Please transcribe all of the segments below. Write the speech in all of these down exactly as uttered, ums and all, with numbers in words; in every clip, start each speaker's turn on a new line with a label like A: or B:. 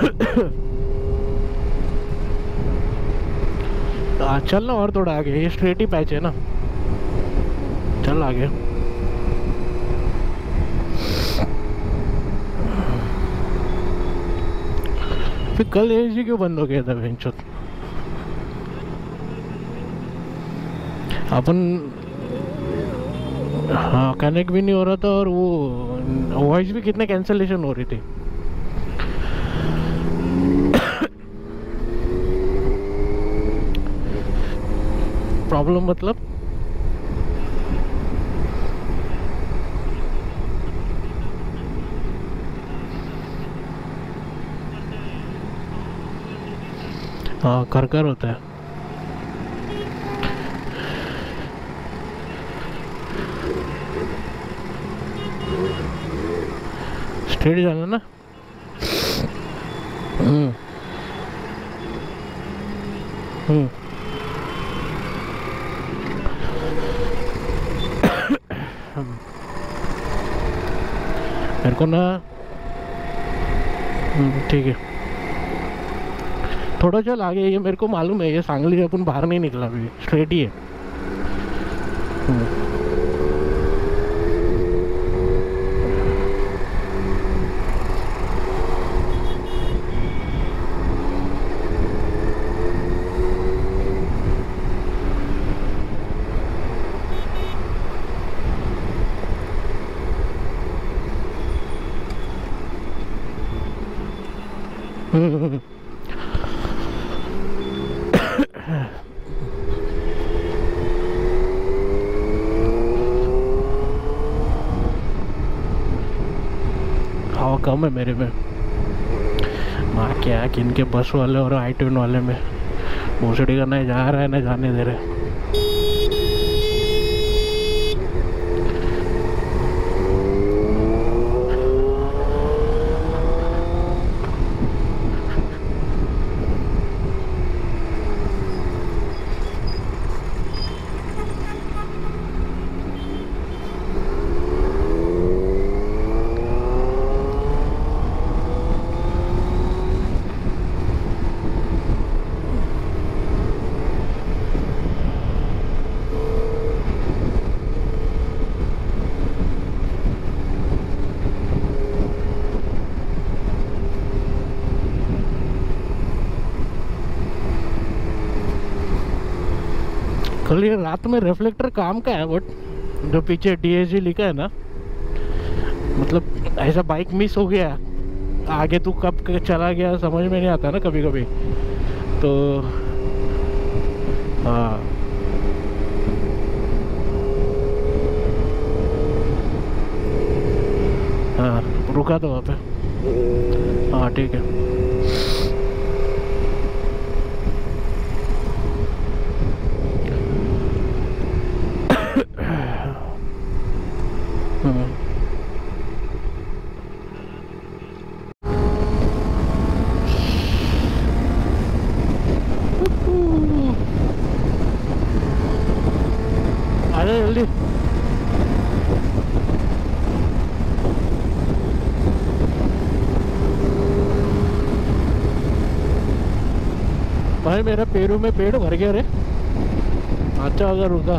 A: आ, चल ना और थोड़ा आगे, ये स्ट्रेट ही पैच है ना, चल आगे। फिर कल एसी क्यों बंद हो गया था बेंचोत? अपन हाँ कनेक्ट भी नहीं हो रहा था, और वो वॉइस भी कितने कैंसलेशन हो रही थी। प्रॉब्लम मतलब हाँ कर कर होता है। स्ट्रेट जाना ना। हम्म हम्म मेरे को ना हम्म, ठीक है, थोड़ा चल आगे, ये मेरे को मालूम है, ये सांगली से अपन बाहर नहीं निकला अभी, स्ट्रेट ही है। हम्म हम्म, हवा कम है मेरे में। माँ क्या किन के बस वाले और आई ट्यून वाले में भोसड़ी का नहीं जा रहा है ना जाने दे रहे। कल ये रात में रिफ्लेक्टर काम का है, बट जो पीछे डी एस जी लिखा है ना, मतलब ऐसा बाइक मिस हो गया, आगे तू कब चला गया समझ में नहीं आता ना कभी कभी, तो हाँ हाँ रुका तो वहाँ पे। हाँ ठीक है। हम्म आ जा जल्दी। भाई मेरा पेरू में पेड़ भर गया रे। अच्छा अगर रुका,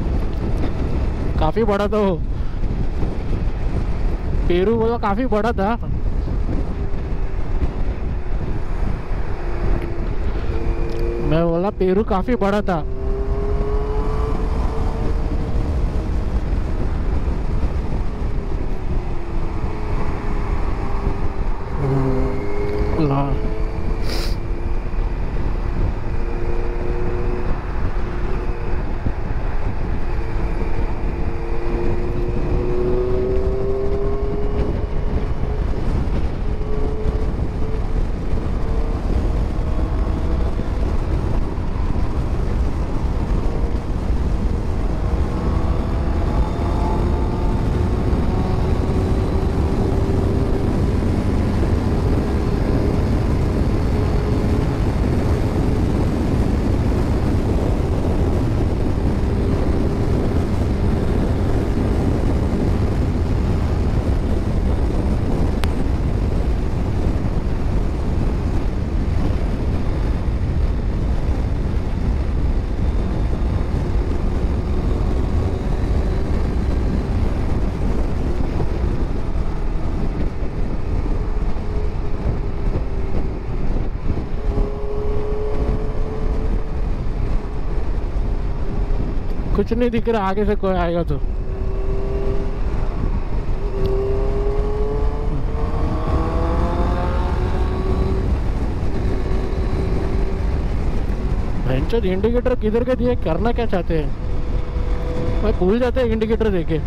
A: काफी बड़ा था वो पेरू, बोला काफी बड़ा था। मैं बोला पेरू काफी बड़ा था। ला कुछ नहीं दिख रहा, आगे से कोई आएगा तो। भैंचोद इंडिकेटर किधर के दिए, करना क्या चाहते हैं भाई, भूल जाते हैं इंडिकेटर देके।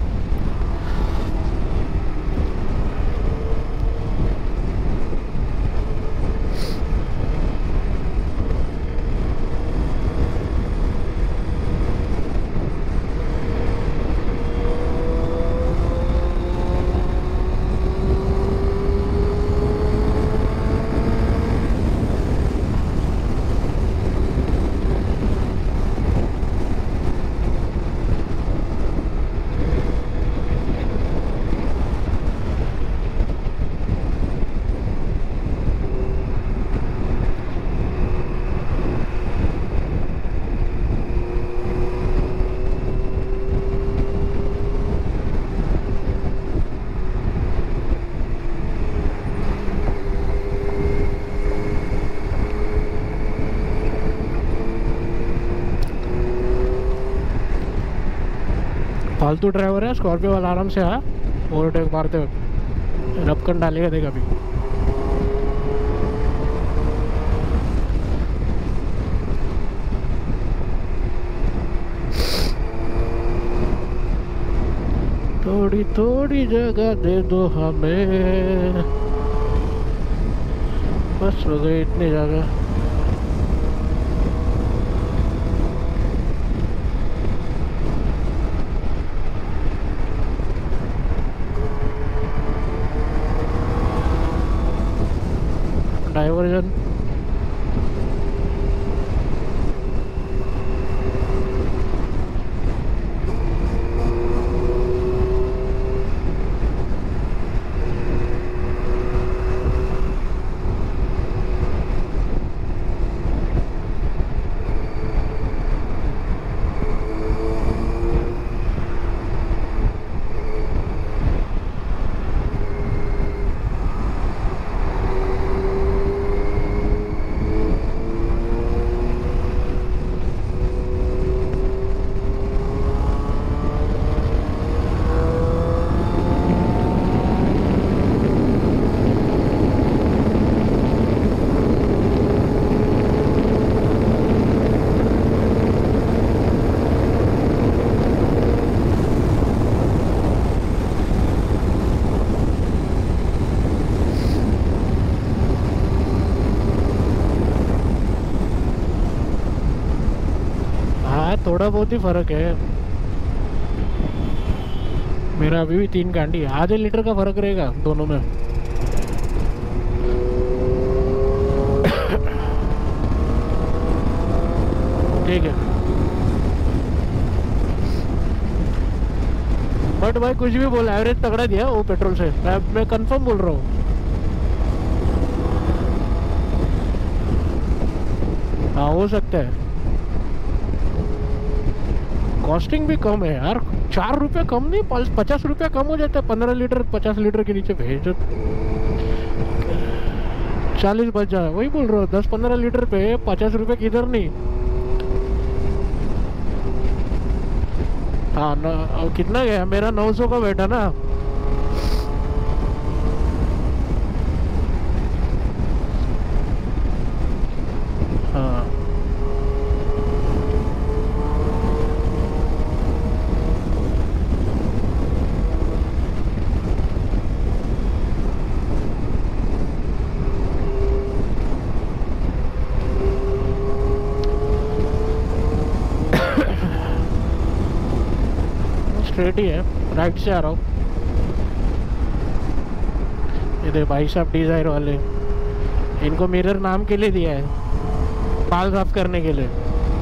A: फालतू ड्राइवर है स्कॉर्पियो वाला, आराम से हाँ ओवरटेक मारते वक्त रपकन डालेगा देगा भी। थोड़ी थोड़ी जगह दे दो हमें, बस हो गई इतनी जगह। डाइवर्जन थोड़ा बहुत ही फर्क है। मेरा अभी भी तीन गांडी, आधे लीटर का फर्क रहेगा दोनों में। ठीक है बट भाई कुछ भी बोला, एवरेज तगड़ा दिया वो पेट्रोल से, मैं, मैं कंफर्म बोल रहा हूँ। हाँ हो सकता है, कॉस्टिंग भी कम है यार, चार रुपये कम नहीं, पचास रुपया कम हो जाता है। पंद्रह लीटर पचास लीटर के नीचे भेज चालीस बच जाए, वही बोल रहा हूँ, दस पंद्रह लीटर पे पचास रुपये किधर नहीं। हाँ ना, कितना गया मेरा, नौ सौ का बैठा ना। हाँ स्ट्रेट ही है, राइट से आ रहा हूँ। ये दे भाई साहब डिजायर वाले, इनको मिरर नाम के लिए दिया है, बाल साफ करने के लिए।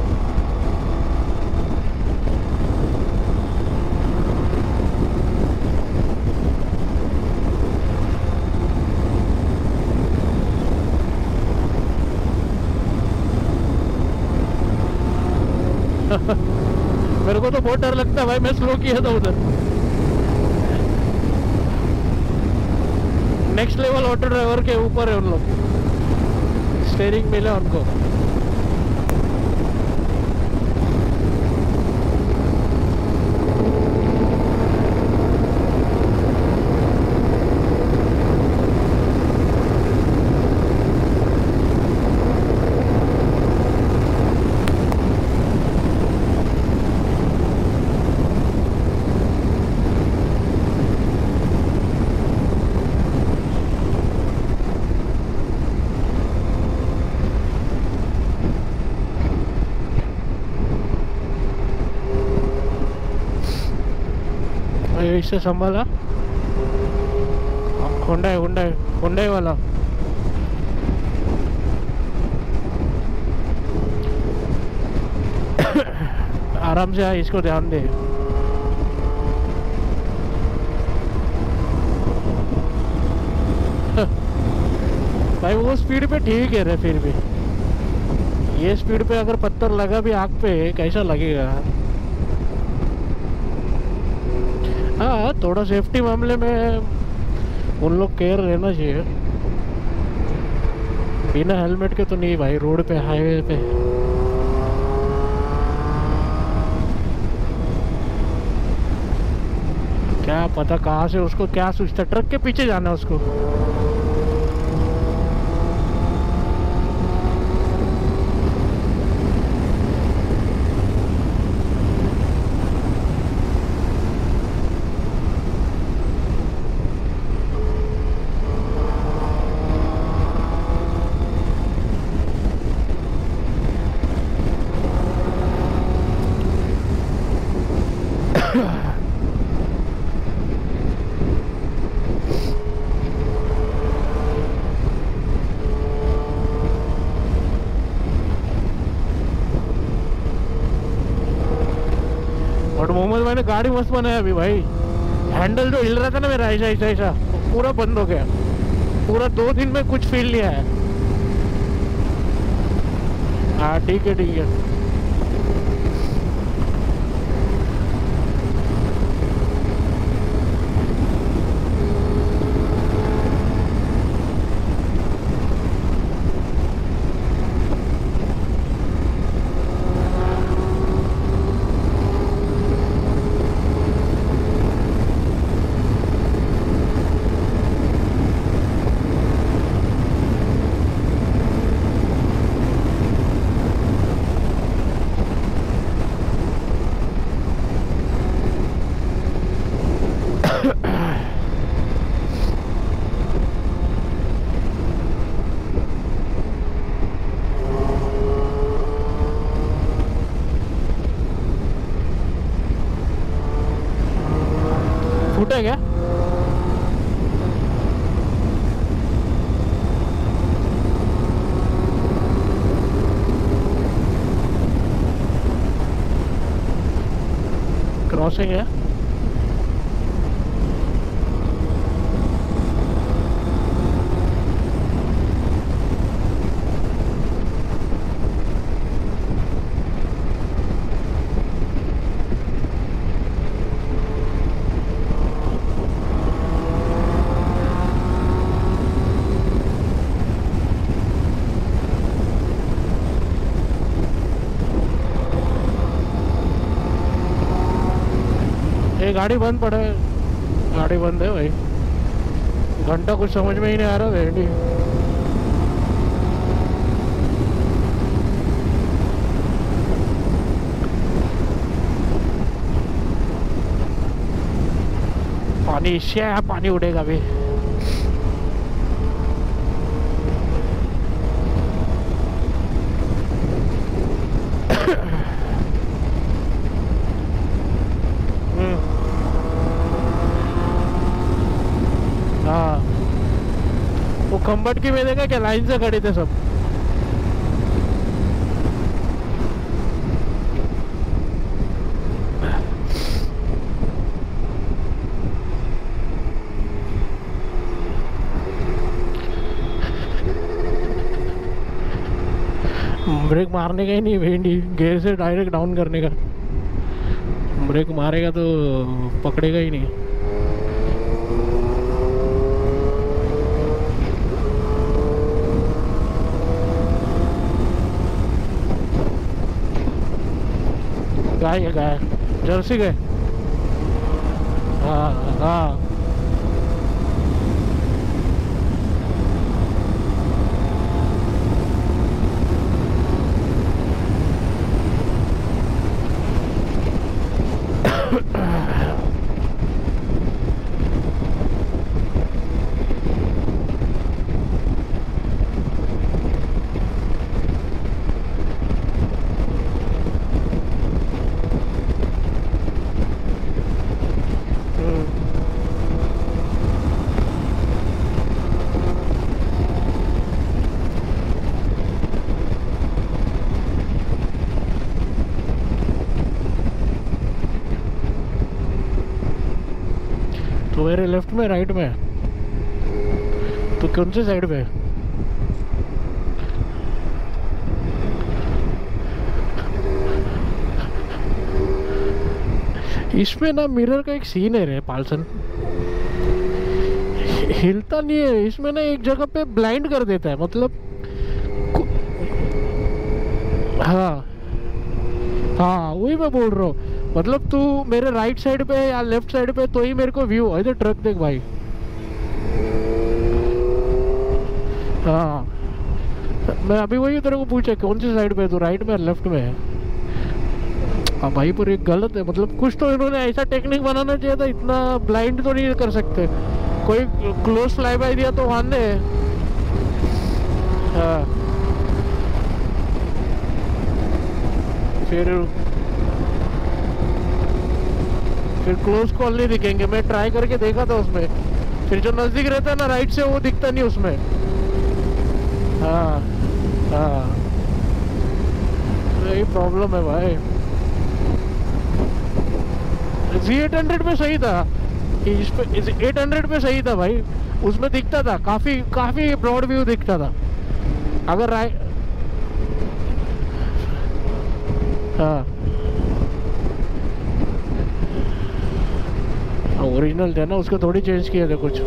A: मेरे को तो बहुत डर लगता है भाई, मैं स्लो किया था उधर। नेक्स्ट लेवल ऑटो ड्राइवर के ऊपर है उन लोग, स्टीयरिंग मिला उनको। इससे संभाला। होंडा है, होंडा है, होंडा वाला। आराम से आ, इसको ध्यान दे। भाई वो स्पीड पे ठीक है रे, फिर भी ये स्पीड पे अगर पत्थर लगा भी आँख पे कैसा लगेगा। हाँ, थोड़ा सेफ्टी मामले में उन लोग केयर रहना चाहिए। बिना हेलमेट के तो नहीं भाई, रोड पे, हाईवे पे। क्या पता कहाँ से उसको क्या सोचता, ट्रक के पीछे जाना है उसको। और मोहम्मद भाई ने गाड़ी मस्त बनाया अभी भाई। हैंडल जो हिल रहा था ना मेरा ऐसा ऐसा ऐसा, पूरा बंद हो गया। पूरा दो दिन में कुछ फील नहीं आया। हाँ ठीक है ठीक है। फूटा क्या? क्रॉसिंग है। ये गाड़ी बंद पड़ा है, गाड़ी बंद है भाई। घंटा कुछ समझ में ही नहीं आ रहा भेंडी। पानी इससे है, पानी उड़ेगा अभी। हाँ, वो खम्बट की में देखा क्या, लाइन से खड़े थे सब। ब्रेक मारने का ही नहीं भिंडी, गियर से डायरेक्ट डाउन करने का। ब्रेक मारेगा तो पकड़ेगा ही नहीं। गाय है, गाय जर्सी गाय। हाँ हाँ हम्म मेरे लेफ्ट में राइट में? तो कौन से साइड पे? इसमें ना मिरर का एक सीन है रे पालसन, हिलता नहीं है इसमें ना, एक जगह पे ब्लाइंड कर देता है मतलब। हाँ हाँ वही मैं बोल रहा हूँ, मतलब तू मेरे राइट साइड पे या लेफ्ट साइड पे तो ही मेरे को व्यू। इधर ट्रक देख भाई। हाँ मैं अभी वही तेरे को पूछा कौन सी साइड पे, तो राइट में लेफ्ट में है। हाँ भाई पर एक गलत है, मतलब कुछ तो इन्होंने ऐसा टेक्निक बनाना चाहिए था, इतना ब्लाइंड तो नहीं कर सकते। कोई क्लोज फ्लाई बाय दिया तो वांदे है। हाँ फिर फिर क्लोज कॉल नहीं दिखेंगे। मैं ट्राई करके देखा था उसमें, फिर जो नजदीक रहता है ना राइट से वो दिखता नहीं उसमें। हाँ हाँ यही प्रॉब्लम है भाई। जी एट हंड्रेड पे सही था, इस पे एट हंड्रेड पे सही था भाई, उसमें दिखता था काफी काफी ब्रॉड व्यू दिखता था। अगर राइट हाँ ओरिजिनल थे ना, उसको थोड़ी चेंज किया था कुछ।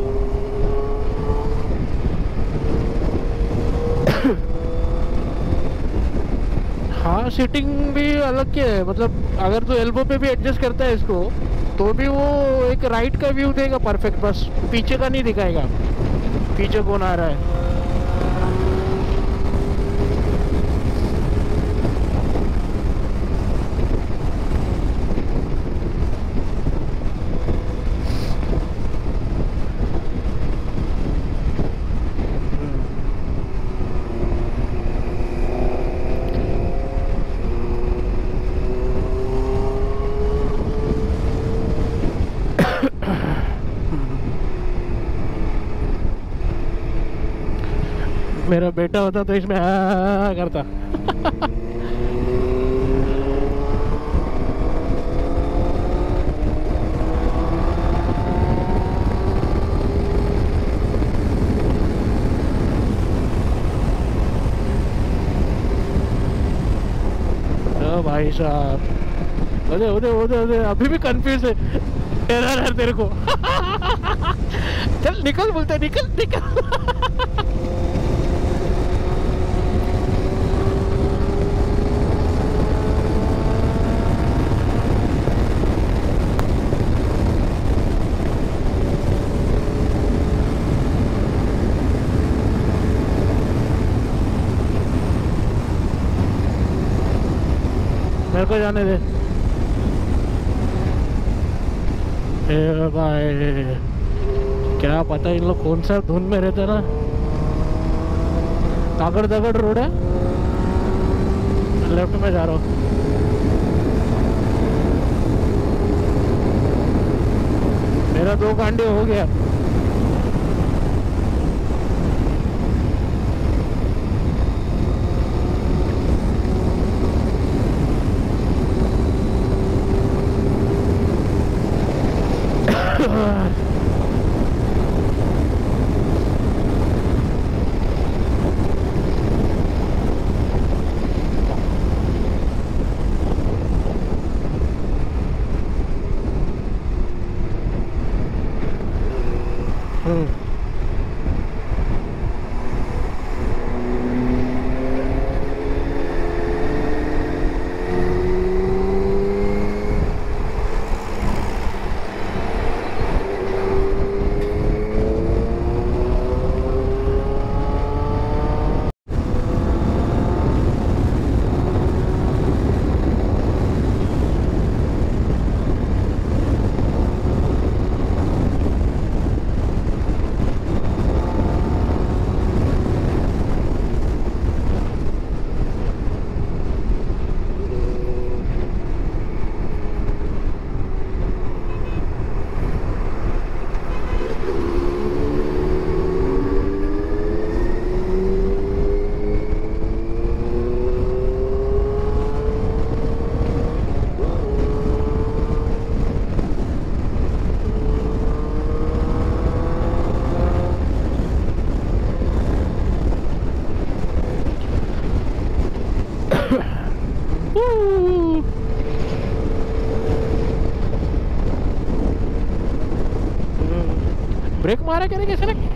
A: हाँ सीटिंग भी अलग क्या है, मतलब अगर तो एल्बो पे भी एडजस्ट करता है इसको तो भी वो एक राइट का व्यू देगा परफेक्ट, बस पीछे का नहीं दिखाएगा पीछे कौन आ रहा है। मेरा बेटा होता तो इसमें आ करता। तो भाई साहब ओदे ओदे ओदे ओदे अभी भी कंफ्यूज है एरर है तेरे को। चल निकल बोलते निकल निकल। मेरे को जाने दे। ए भाई क्या पता इन लोग कौन सा धुन में रहते ना। तागड़ दगड़ रोड है, लेफ्ट में जा रहा हूँ। मेरा दो कांडे हो गया। करेंगे करेंगे सेलेक्ट